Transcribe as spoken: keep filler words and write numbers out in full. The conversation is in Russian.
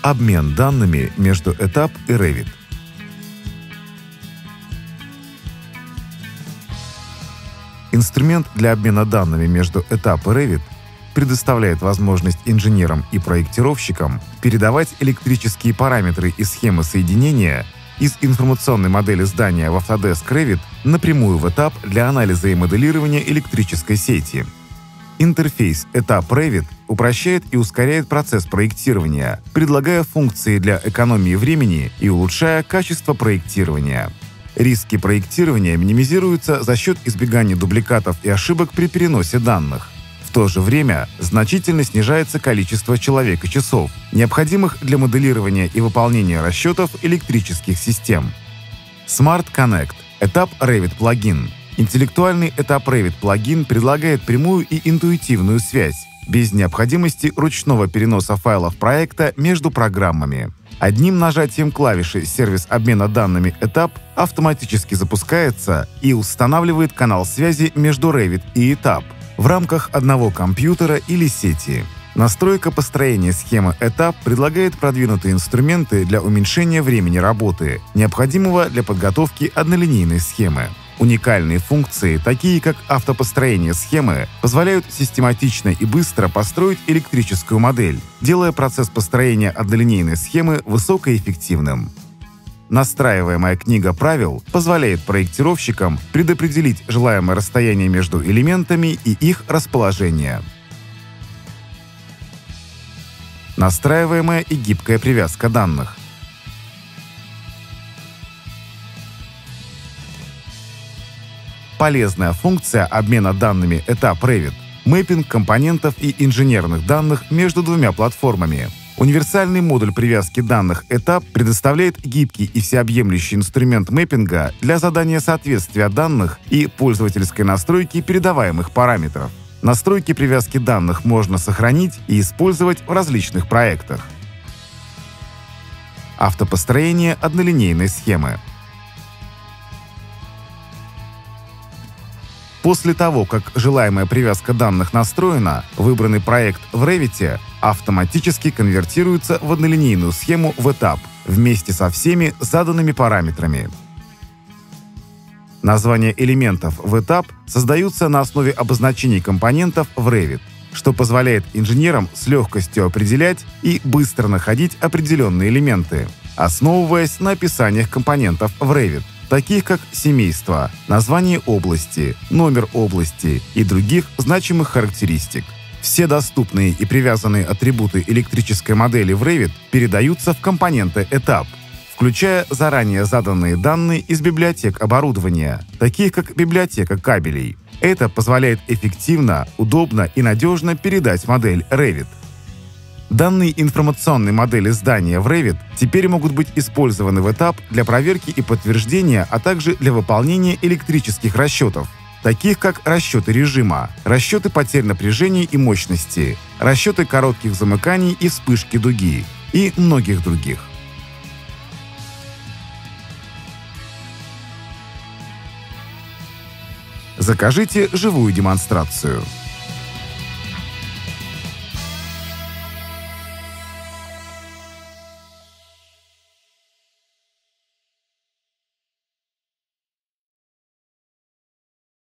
Обмен данными между этап и Revit. Инструмент для обмена данными между этап и Revit предоставляет возможность инженерам и проектировщикам передавать электрические параметры и схемы соединения из информационной модели здания в Autodesk Revit напрямую в этап для анализа и моделирования электрической сети. Интерфейс этап Revit упрощает и ускоряет процесс проектирования, предлагая функции для экономии времени и улучшая качество проектирования. Риски проектирования минимизируются за счет избегания дубликатов и ошибок при переносе данных. В то же время значительно снижается количество человека-часов, необходимых для моделирования и выполнения расчетов электрических систем. Smart Connect – этап Revit плагин. Интеллектуальный этап Revit плагин предлагает прямую и интуитивную связь, без необходимости ручного переноса файлов проекта между программами. Одним нажатием клавиши сервис обмена данными этап автоматически запускается и устанавливает канал связи между Revit и этап в рамках одного компьютера или сети. Настройка построения схемы этап предлагает продвинутые инструменты для уменьшения времени работы, необходимого для подготовки однолинейной схемы. Уникальные функции, такие как автопостроение схемы, позволяют систематично и быстро построить электрическую модель, делая процесс построения однолинейной схемы высокоэффективным. Настраиваемая книга правил позволяет проектировщикам предопределить желаемое расстояние между элементами и их расположение. Настраиваемая и гибкая привязка данных. Полезная функция обмена данными этап Revit – мэппинг компонентов и инженерных данных между двумя платформами. Универсальный модуль привязки данных этап предоставляет гибкий и всеобъемлющий инструмент мэппинга для задания соответствия данных и пользовательской настройки передаваемых параметров. Настройки привязки данных можно сохранить и использовать в различных проектах. Автопостроение однолинейной схемы. После того, как желаемая привязка данных настроена, выбранный проект в Revit автоматически конвертируется в однолинейную схему в этап вместе со всеми заданными параметрами. Названия элементов в этап создаются на основе обозначений компонентов в Revit, что позволяет инженерам с легкостью определять и быстро находить определенные элементы, основываясь на описаниях компонентов в Revit, таких как семейство, название области, номер области и других значимых характеристик. Все доступные и привязанные атрибуты электрической модели в Revit передаются в компоненты этап, включая заранее заданные данные из библиотек оборудования, таких как библиотека кабелей. Это позволяет эффективно, удобно и надежно передать модель Revit. Данные информационной модели здания в Revit теперь могут быть использованы в этап для проверки и подтверждения, а также для выполнения электрических расчетов, таких как расчеты режима, расчеты потерь напряжения и мощности, расчеты коротких замыканий и вспышки дуги и многих других. Закажите живую демонстрацию.